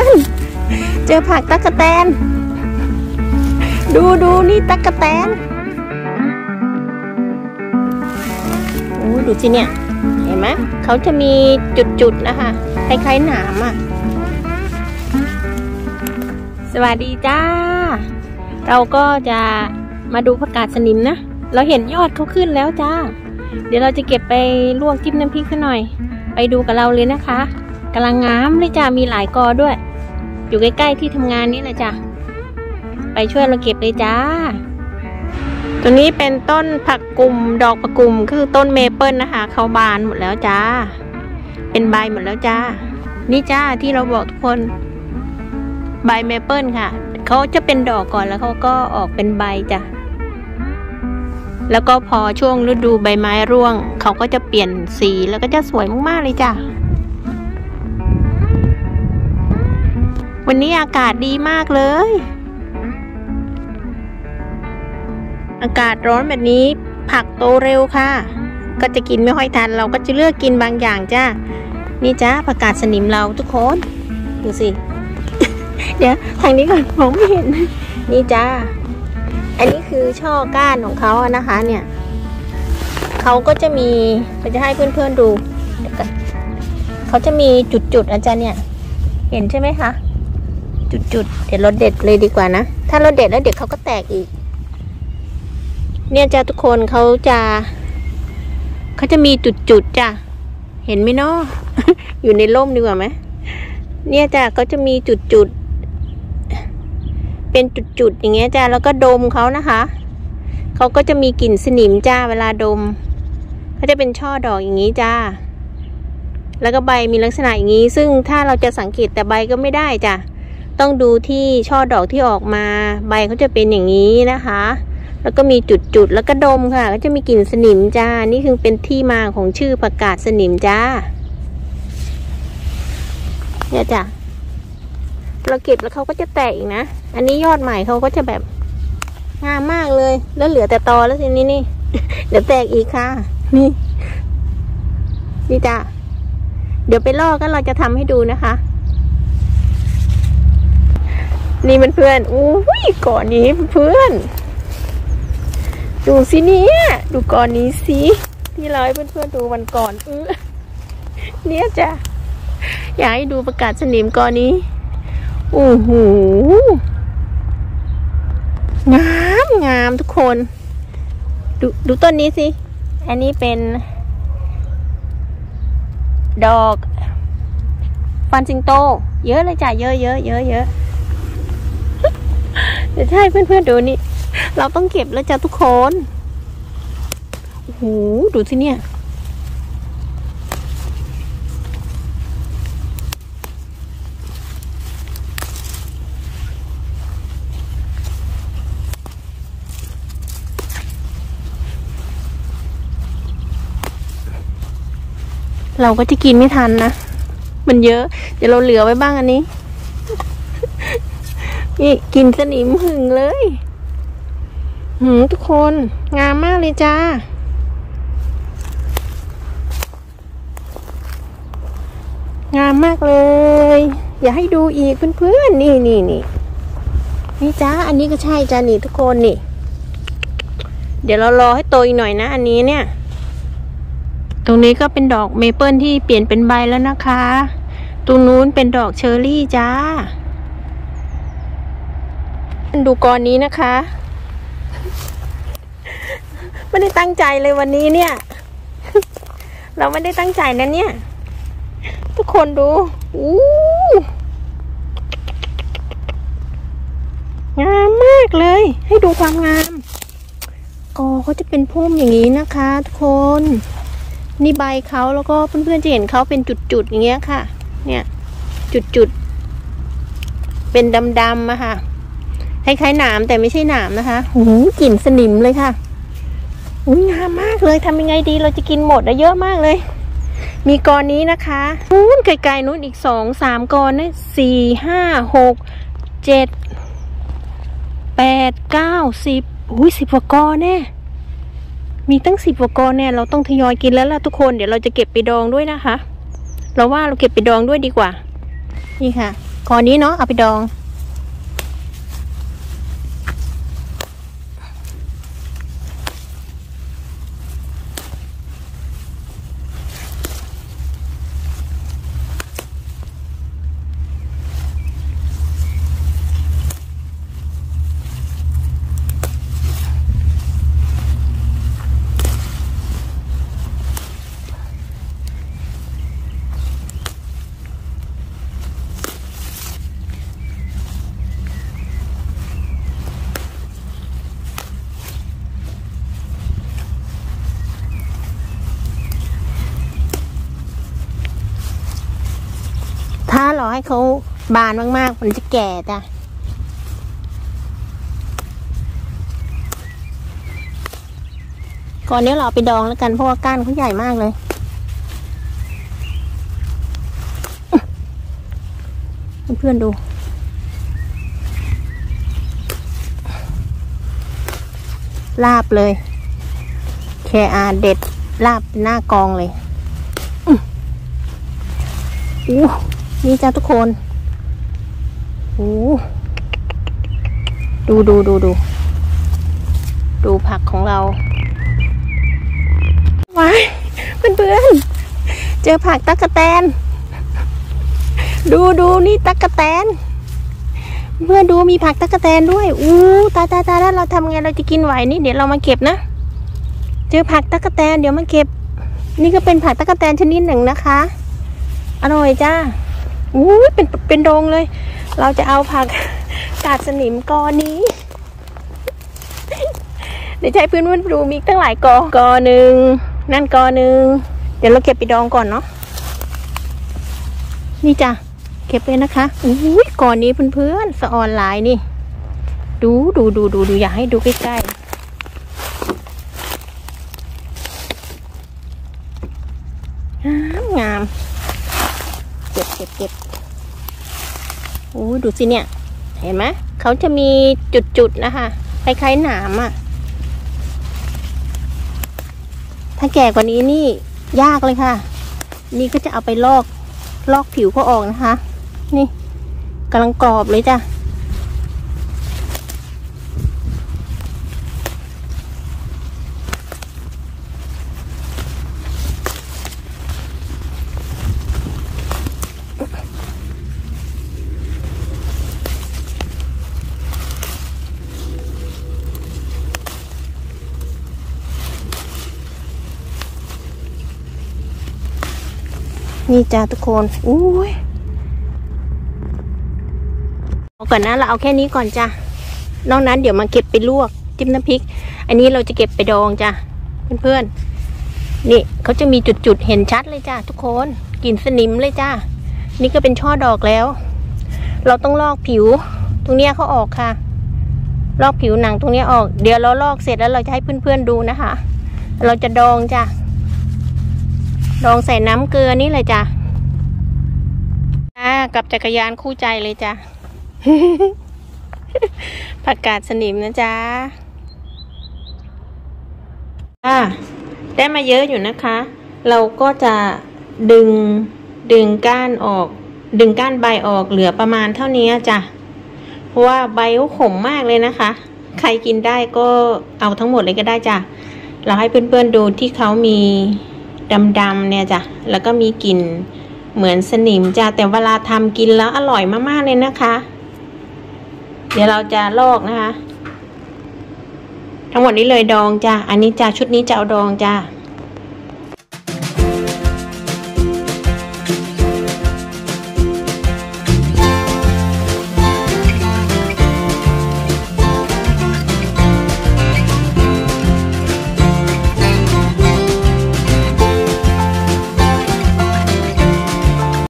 อนๆเจอผักตั๊กแตนดูนี่ตั๊กแตนโอ้ดูสิเนี่ยเห็นไหมเขาจะมีจุดๆนะคะคล้ายๆหนามอ่ะสวัสดีจ้าเราก็จะมาดูผักกาดสนิมนะเราเห็นยอดเขาขึ้นแล้วจ้าเดี๋ยวเราจะเก็บไปลวกจิ้มน้ำพริกซะหน่อยไปดูกับเราเลยนะคะกำลังงามเลยจ้ามีหลายกอด้วยอยู่ใกล้ๆที่ทำงานนี่แหละจ้าไปช่วยเราเก็บเลยจ้าตรงนี้เป็นต้นผักกุมดอกผักกุมคือต้นเมเปิลนะคะเขาบานหมดแล้วจ้าเป็นใบหมดแล้วจ้านี่จ้าที่เราบอกทุกคนใบเมเปิลค่ะเขาจะเป็นดอกก่อนแล้วเขาก็ออกเป็นใบจ้ะแล้วก็พอช่วงฤดูใบไม้ร่วงเขาก็จะเปลี่ยนสีแล้วก็จะสวยมากๆเลยจ้ะวันนี้อากาศดีมากเลยอากาศร้อนแบบนี้ผักโตเร็วค่ะก็จะกินไม่ค่อยทันเราก็จะเลือกกินบางอย่างจ้านี่จ้าผักกาดสนิมเราทุกคนดูสิ เดี๋ยวทางนี้ก่อนมองไม่เห็นนี่จ้าอันนี้คือช่อก้านของเขาอะนะคะเนี่ยเขาก็จะมีเราจะให้เพื่อนๆดูเดี๋ยวกันเขาจะมีจุดๆอาจารย์เนี่ยเห็นใช่ไหมคะจุดๆเดี๋ยวเราเด็ดเลยดีกว่านะถ้าเราเด็ดแล้วเด็กเขาก็แตกอีกเนี่ยจ้าทุกคนเขาจะมีจุดๆจ้ะเห็นไหมเนาะ อยู่ในร่มดีกว่าไหมเนี่ยจ้ะเขาจะมีจุดเป็นจุดอย่างเงี้ยจ้าแล้วก็ดมเขานะคะเขาก็จะมีกลิ่นสนิมจ้าเวลาดมเขาจะเป็นช่อดอกอย่างนี้จ้าแล้วก็ใบมีลักษณะอย่างนี้ซึ่งถ้าเราจะสังเกตแต่ใบก็ไม่ได้จ้ะต้องดูที่ช่อดอกที่ออกมาใบเขาจะเป็นอย่างนี้นะคะแล้วก็มีจุดแล้วก็ดมค่ะก็จะมีกลิ่นสนิมจ้านี่คือเป็นที่มาของชื่อผักกาดสนิมจ้าเนี่ยจ้ะเราเก็บแล้วเขาก็จะแตกอีกนะอันนี้ยอดใหม่เขาก็จะแบบงามมากเลยแล้วเหลือแต่ตอแล้วทีนี้นี่ เดี๋ยวแตกอีกค่ะนี่จ้ะเดี๋ยวไปลอกกันเราจะทำให้ดูนะคะนี่เพื่อนอุ้ยก่อนนี้เพื่อนดูสิเนี่ยดูก่อนนี้สิที่เราให้เพื่อนๆดูวันก่อนเนี่ยจ้ะอยากให้ดูผักกาดสนิมก่อนนี้โอ้โหงามทุกคนดูต้นนี้สิอันนี้เป็นดอกฟันสิงโตเยอะเลยจ้ะเยอะเดี๋ยวให้เพื่อนๆดูนี่เราต้องเก็บแล้วจ้ะทุกคนโอ้โหดูสิเนี่ยเราก็จะกินไม่ทันนะมันเยอะเดี๋ยวเราเหลือไว้บ้างอันนี้นี่กินสนิมหึงเลยทุกคนงามมากเลยจ้างามมากเลยอย่าให้ดูอีกเพื่อนๆนี่จ้าอันนี้ก็ใช่จ้านี่ทุกคนนี่เดี๋ยวเรารอให้โตอีกหน่อยนะอันนี้เนี่ยตรงนี้ก็เป็นดอกเมเปิลที่เปลี่ยนเป็นใบแล้วนะคะตรงนู้นเป็นดอกเชอร์รี่จ้าดูกรนี้นะคะไม่ได้ตั้งใจเลยวันนี้เนี่ย เราไม่ได้ตั้งใจนะเนี่ยทุกคนดูงามมากเลยให้ดูความงามกอเขาจะเป็นพุ่มอย่างนี้นะคะทุกคนนี่ใบเขาแล้วก็เพื่อนๆจะเห็นเขาเป็นจุดๆอย่างเงี้ยค่ะเนี่ยจุดๆเป็นดำๆอะค่ะคล้ายๆหนามแต่ไม่ใช่หนามนะคะกลิ่นสนิมเลยค่ะงามมากเลยทำยังไงดีเราจะกินหมดเยอะมากเลยมีกอนี้นะคะนู้นไกลๆนู้นอีก2-3 กอนะ4 5 6 7 8 9 10 10 กว่ากอแน่มีตั้ง10 กว่ากอเนี่ยเราต้องทยอยกินแล้วล่ะทุกคนเดี๋ยวเราจะเก็บไปดองด้วยนะคะเราว่าเราเก็บไปดองด้วยดีกว่านี่ค่ะกอนี้เนาะเอาไปดองถ้ารอให้เขาบานมากๆมันจะแก่จ้ะก่อนนี้เราเอาไปดองแล้วกันเพราะว่าก้านเขาใหญ่มากเลยเพื่อนๆดูลาบเลยแค่เด็ดลาบหน้ากองเลยนี่จ้าทุกคนดูผักของเราว้ายเพื่อนๆเจอผักตั๊กแตนดูนี่ตั๊กแตนเพื่อนดูมีผักตั๊กแตนด้วยตายแล้วเราทำไงเราจะกินไหวนี่เดี๋ยวเรามาเก็บนะเจอผักตั๊กแตนเดี๋ยวมาเก็บนี่ก็เป็นผักตั๊กแตนชนิดหนึ่งนะคะอร่อยจ้าเป็นโดงเลยเราจะเอาผักกาดสนิมกอนี้เดี๋ยวใช้พื้นดูมีตั้งหลายกอหนึ่งนั่นกอหนึ่งเดี๋ยวเราเก็บไปดองก่อนเนาะนี่จ้ะเก็บเลยนะคะกอนี้เพื่อนๆสะออนหลายนี่ดูอยากให้ดูใกล้ๆงามเก็บดูสิเนี่ยเห็นไหมเขาจะมีจุดนะคะคล้ายๆหนามอ่ะถ้าแก่กว่านี้นี่ยากเลยค่ะนี่ก็จะเอาไปลอกผิวเขาออกนะคะนี่กำลังกรอบเลยจ้ะนี่จ้าทุกคนเอาก่อนนะเราเอาแค่นี้ก่อนจ้ะนอกนั้นเดี๋ยวมาเก็บไปลวกจิ้มน้ำพริกอันนี้เราจะเก็บไปดองจ้ะเพื่อนๆนี่เขาจะมีจุดเห็นชัดเลยจ้ะทุกคนกลิ่นสนิมเลยจ้ะนี่ก็เป็นช่อดอกแล้วเราต้องลอกผิวตรงเนี้ยเขาออกค่ะลอกผิวหนังตรงนี้ออกเดี๋ยวเราลอกเสร็จแล้วเราจะให้เพื่อนๆดูนะคะเราจะดองจ้ะดองใส่น้ำเกลือนี่เลยจ้ะกับจักรยานคู่ใจเลยจ้ะ ผักกาดสนิมนะจ๊ะได้มาเยอะอยู่นะคะเราก็จะดึงก้านออกดึงก้านใบออกเหลือประมาณเท่านี้จ้ะเพราะว่าใบเขาขมมากเลยนะคะใครกินได้ก็เอาทั้งหมดเลยก็ได้จ้ะเราให้เพื่อนๆดูที่เขามีดำๆเนี่ยจ้ะแล้วก็มีกลิ่นเหมือนสนิมจ้ะแต่เวลาทำกินแล้วอร่อยมากๆเลยนะคะเดี๋ยวเราจะลอกนะคะทั้งหมดนี้เลยดองจ้ะอันนี้จ้ะชุดนี้จะเอาดองจ้ะ